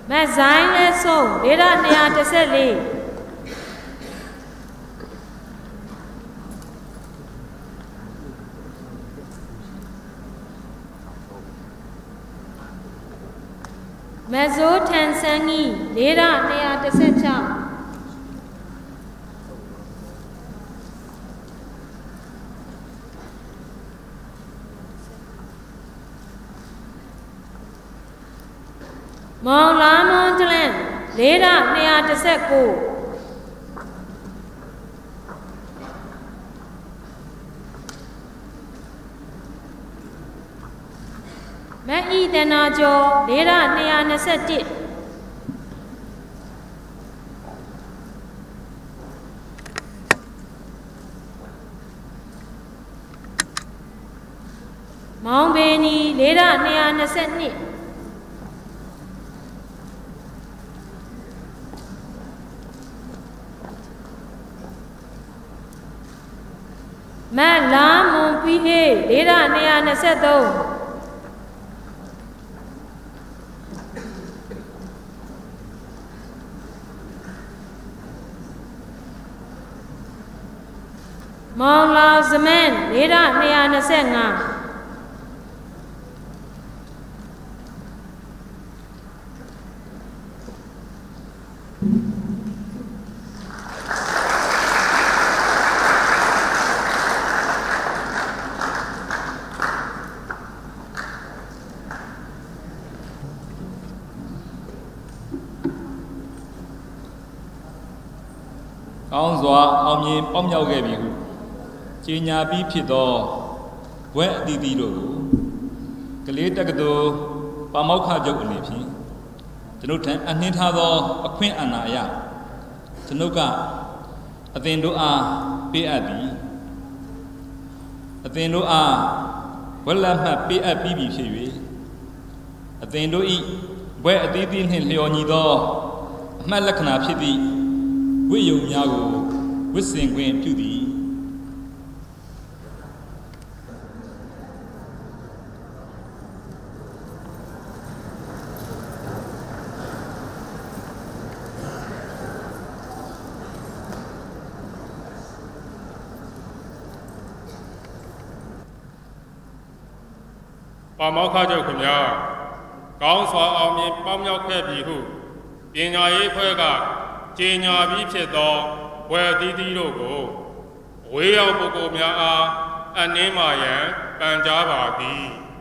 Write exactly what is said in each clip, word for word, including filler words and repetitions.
Mẹ giải lên sâu để ra nhà để sẽ đi mẹ dỗ thành sang nghi để ra nhà để sẽ chào mong lá mong cho lên để ra nhà để sẽ cô mẹ y tên nào cho để ra nhà để sẽ chết mong bên đi để ra nhà để sẽ nị mẹ lá mong quý hê để ra nhà để sẽ đâu mong lao zemen để ra nhà để sẽ ngà Ông dọa ông nhìn bóng nhau ghê bị hụ Chị nhà bí phía đó Quét đi đi đồ Cái lý ta cái đồ Bà máu khá dọc ở nếp hi Cho nên thằng anh nên thao đó Ở khuyên anh à ya Cho nên cả Ở tên đồ à Bê à bí Ở tên đồ à Quét làm hả bê à bí bí phía bê Ở tên đồ ý Quét ở tí tin hình liều nhì đó Mà lạc nạp phía đi Quý dùng nhà của Quý sinh quyền chú đi Bà máu khá cho khủng nhà Cáo xóa ông nhìn bóng nhau khẽ bí hụ Bên nhà ấy khỏe cả Chị nhà bí phía đó Quay đi đi đồ cổ Quay nhau bộ cổ nhà à Anh em mà yến Bạn trả bà đi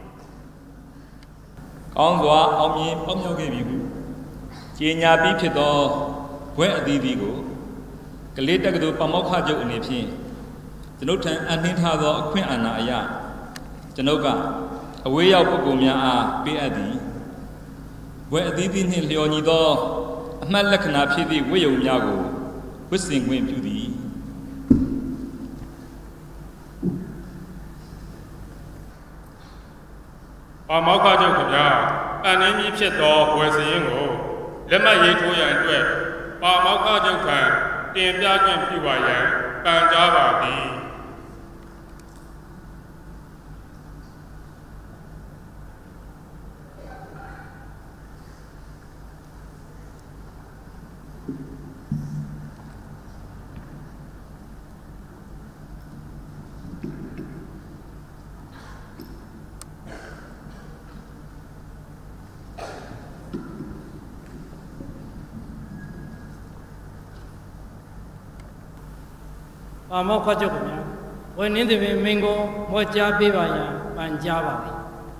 Cáo xóa ông nhìn bóng nhau khẽ bí hụ Chị nhà bí phía đó Quay đi đi cổ Cái lý ta cái đồ bà máu khá cho nếp hi Cho nên thằng anh nên thao đó khuyên anh à ya Cho nên cả Quay nhau bộ cổ nhà à Bê à đi Quay đi đi hình liều nhì đó Mà lạc nạp phía đi với dùng nhà của Quý sinh quyền phiêu đi Bà máu khá cho khủng nhà Anh em ý phía đó Quay sinh ngủ Lên mà ý thú yàn tuệ Bà máu khá cho khẳng Tiền bia quyền phiêu bà yàn Bạn trả bà đi Bà máu khá cho khủng nhà Quay nên thì mình có Mỗi cha bê bà nhà Bạn cha bà đi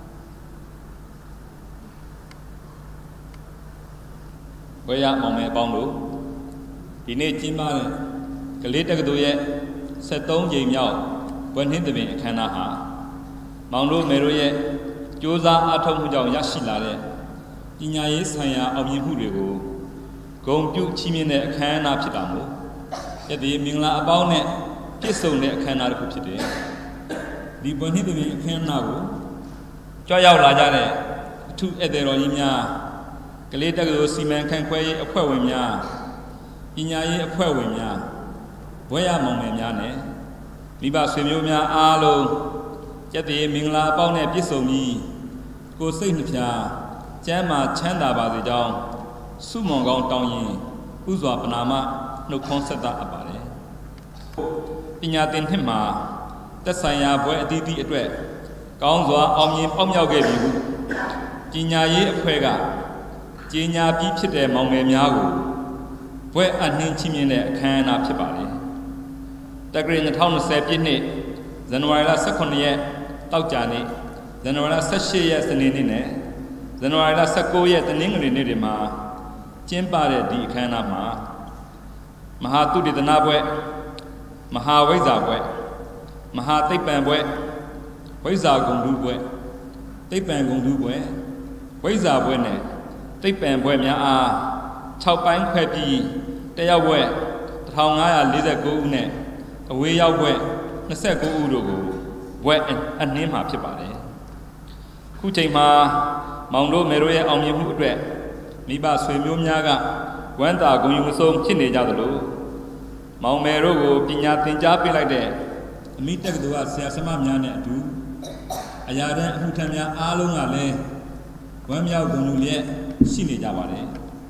Quay ya mong mẹ bóng đủ Thì nên chín ba này Cái lý ta cái đồ ye Sẽ tốn dìm nhau Quên hình từ mình khả năng hả Mong đủ mẹ đồ ye Chú ra á thông hữu dòng giác xí là đấy Ý nhà ấy sang ya ông nhìn hữu địa của Công chú chí miên này khả năng phía đảng bộ Thế thì mình là bao nè Phía sâu nè khả năng được phía đấy Đi quên hình từ mình khả năng của Cho nhau là ra đấy Thu ế đề rồi nha Cái lý ta cái đồ xì men khăn quay ở khỏeဝင်nhà Ý nhà ấy ở khỏeဝင်nhà Với ya mong mẹ nhà nè Vì bà xuyên miêu nhà á lô Thế thì mình là bao nè phía sâu nhì Cô xây nụ phía Chá mà chán đà bà dì dòng စုမွန်ကောင်းတောင်းရင်ဥစွာပနာမနှုတ်ခွန်းဆက်တာအပ်ပါတယ်ပညာသင်နှစ်မှာသက်ဆိုင်ရာဘွဲအသီးသီးအတွက်ကောင်းစွာအောင်မြင်ပေါက်မြောက်ခဲ့ပြီဟုပညာရေးအဖွဲ့ကကြီးညာပြီးဖြစ်တဲ့မောင်မယ်များကိုဘွဲအနှင်းချင်းမြင့်တဲ့အခမ်းအနားဖြစ်ပါတယ်တက္ကရာနှစ်၂၀ပြည့်နှစ်ဇန်နဝါရီလ၁၈ရက်တောက်ကြနေ့ဇန်နဝါရီလ၁၈ရက်စနေနေ့နဲ့ဇန်နဝါရီလ၁၉ရက်တနင်္ဂနွေနေ့တွေမှာကျင်းပတဲ့ဒီအခမ်းအနားမှာမဟာသုတေသနဘွဲမဟာဝိဇ္ဇာဘွဲမဟာသိပ္ပံဘွဲဝိဇ္ဇာဂုဏ်ထူးဘွဲသိပ္ပံဂုဏ်ထူးဘွဲဝိဇ္ဇာဘွဲနဲ့သိပ္ပံဘွဲများအား၆ပိုင်းခွဲပြီးတက်ရောက်ဘွဲ၁၅၄၉ဦးနဲ့အဝေးရောက်ဘွဲ၂၉ဦးတို့ကိုဘွဲအနှင်းမှာဖြစ်ပါတယ်ခုချိန်မှာမောင်တို့မေတို့ရဲ့အောင်မြင်မှုအတွက်မိဘဆွေမျိုးများကဝမ်းသာဂုဏ်ယူမဆုံးဖြစ်နေကြသလိုမောင်မယ်တို့ကိုပညာသင်ကြားပေးလိုက်တဲ့အမိတက္ကသိုလ်ကဆရာဆမများနဲ့အတူအရာတန်းအမှုထမ်းများအားလုံးကလည်းဝမ်းမြောက်ဂုဏ်ယူလျက်ရှိနေကြပါတယ်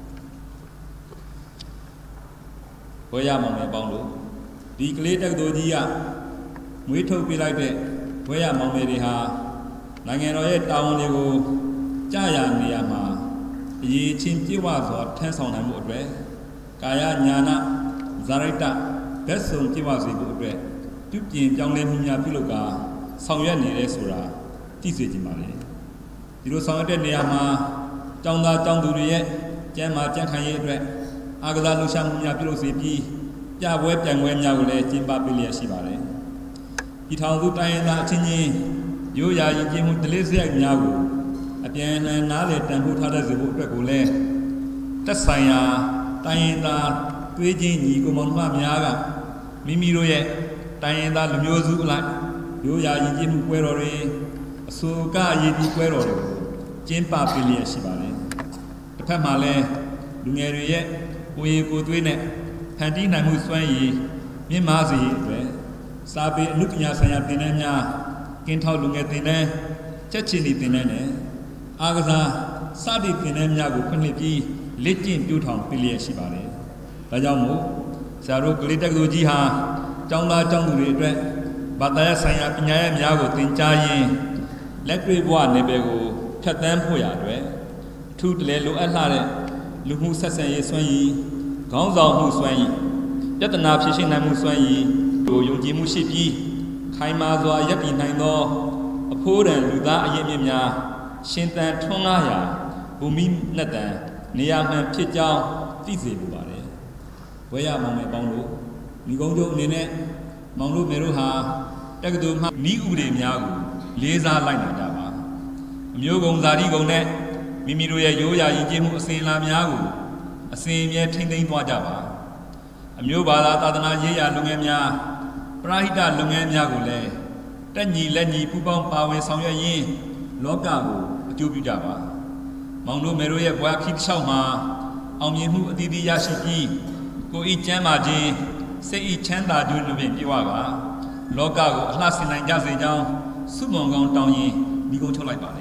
ဘွဲရမောင်မယ်ပေါင်းလို့ဒီကလေးတက္ကသိုလ်ကြီးကမွေးထုတ်ပေးလိုက်တဲ့ဘွဲရမောင်မယ်တွေဟာနိုင်ငံတော်ရဲ့တာဝန်တွေကိုကြားရနေရမှာအရေးချင်းပြည့်ဝစွာထမ်းဆောင်နိုင်မှုအတွက်ကာယညာနာဇာရိတဘက်စုံပြည့်ဝစေဖို့အတွက်ပြုပြင်ပြောင်းလဲမှုများပြုလုပ်ကာဆောင်ရွက်နေတယ်ဆိုတာသိစေချင်ပါတယ်ဒီလိုဆောင်ရွက်တဲ့နေရာမှာကျောင်းသားကျောင်းသူတွေရဲ့ကျန်းမာကြံ့ခိုင်ရေးအတွက်အာကစားလှူရှားမှုများပြုလုပ်စေပြီးပြပွဲပြိုင်ပွဲများကိုလည်းကျင်းပပေးလျက်ရှိပါတယ်ဒီထောင်စုတိုင်းရင်းသားအချင်းချင်းရိုးရာယဉ်ကျေးမှုဓလေ့စရိုက်များကိုအပြန်အလှန်နားလည်တန်ဖိုးထားတတ်စေဖို့အတွက်ကိုလည်းသက်ဆိုင်ရာတိုင်းရင်းသားသွေးချင်းညီကိုမောင်နှမများကမိမိတို့ရဲ့တိုင်းရင်းသားလူမျိုးစုအလိုက်ရိုးရာယဉ်ကျေးမှုပွဲတော်တွေအစိုးရရည်တည်ပွဲတော်တွေကိုကျင်းပပေးလျက်ရှိပါတယ်တစ်ဖက်မှာလည်းလူငယ်တွေရဲ့ကိုယ်ရည်ကိုယ်သွေးနဲ့ဖန်တီးနိုင်မှုစွမ်းရည်မြင့်မားစေအတွက်စာပေအမှုပညာဆိုင်ရာသင်တန်းများကင်းထောက်လူငယ်သင်တန်းချက်ချင်းသင်တန်းနဲ့အာကစားစသည့်သင်တန်းများကိုဖွင့်လှစ်ပြီးလေ့ကျင့်ပြုထောင်ပေးလျက်ရှိပါတယ်။ဒါကြောင့်မို့ဆရာတို့ကလေးတက္ကသိုလ်ကြီးဟာကျောင်းသားကျောင်းသူတွေအတွက်ဘာသာရေးဆိုင်ရာပညာရေးများကိုသင်ကြားရင်းလက်တွေ့ဘဝနယ်ပယ်ကိုဖြတ်သန်းဖို့ရအတွက်အထူးတလဲလိုအပ်လှတဲ့လူမှုဆက်ဆံရေးစွမ်းရည်ခေါင်းဆောင်မှုစွမ်းရည်ပြဿနာဖြေရှင်းနိုင်မှုစွမ်းရည်ကိုယုံကြည်မှုရှိပြီးခိုင်မာစွာရပ်တည်နိုင်သောအဖိုးတန်လူသားအရင်းမြစ်များရှင်သန်ထွန်းကားရာဘူမိနဲ့တန်နေရာမှန်ဖြစ်ကြောင်းသိစေလိုပါတယ်။ဘွဲရမောင်မယ်ပေါင်းလို့မိကုံးကျုပ်အနေနဲ့မောင်တို့မေတို့ဟာတက္ကသိုလ်မှဤဥပဒေများကိုလေးစားလိုက်နိုင်ကြပါအမျိုးကုံဇာတိကုံနဲ့မိမိတို့ရဲ့ရိုးရာယဉ်ကျေးမှုအစဉ်အလာများကိုအစဉ်အမြဲထိန်းသိမ်းသွားကြပါအမျိုးဘာသာသာသနာရေးရာလုပ်ငန်းများပရဟိတလုပ်ငန်းများကိုလည်းတက်ညီလက်ညီပူးပေါင်းပါဝင်ဆောင်ရွက်ရင်းလောကကိုအကျိုးပြုကြပါမောင်တို့မေတို့ရဲ့ဘဝခီးတစ်လျှောက်မှာအောင်မြင်မှုအသီးသီးရရှိပြီးကိုယ်ဤကျမ်းမာခြင်းစိတ်ဤချမ်းသာခြင်းတို့ဖြင့်ပြည့်ဝပါလောကကိုအလှဆင်နိုင်ကြစေကြောင်းဆုမွန်ကောင်းတောင်းရင်မိကုံထုတ်လိုက်ပါလေ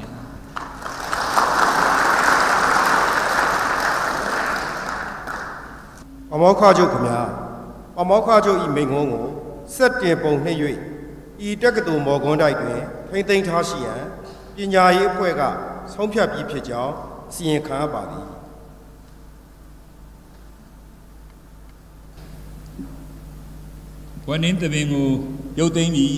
ပမောက္ခချုပ်ခင်ဗျာပမောက္ခချုပ်ဤမိန့်ခွန်းကိုစက်တင်ပုံနှိပ်၍ဤတက္ကသိုလ်မော်ကွန်းတိုက်တွင်ထိမ့်သိမ်းထားရှိရန်ပညာရေးအဖွဲ့ကဆုံးဖြတ်ပြီးဖြစ်ကြောင်းစီရင်ခံရပါသည်ဝနင်းတပင်ကိုရုပ်သိမ်းပြီး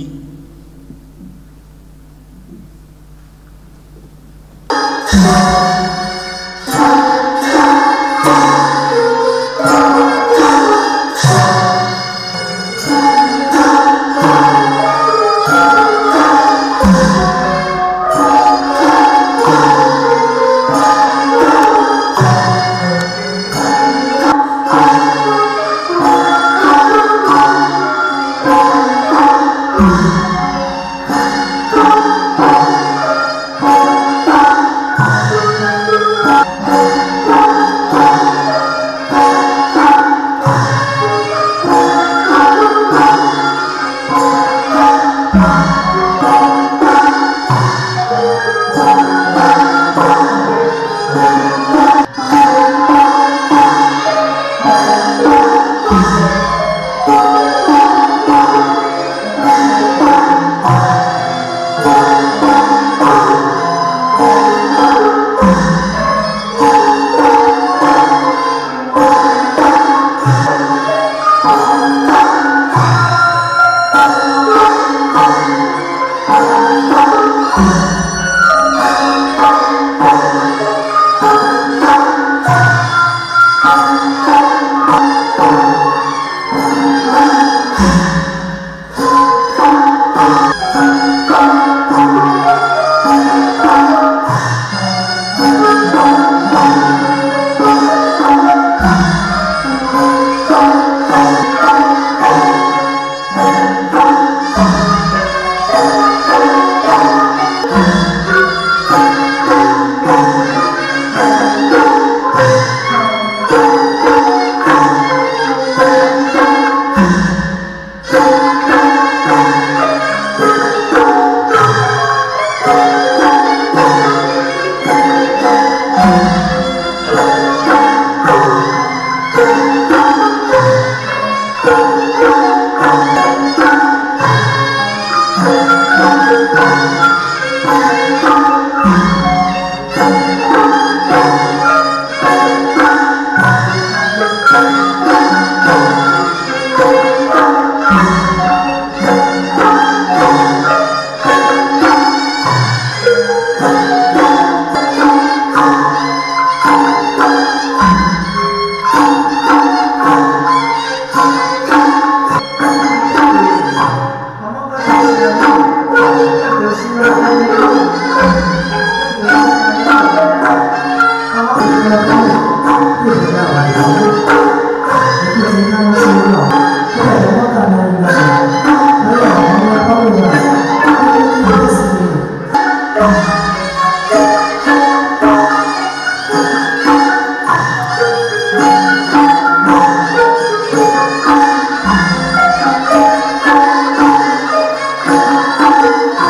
Thank you.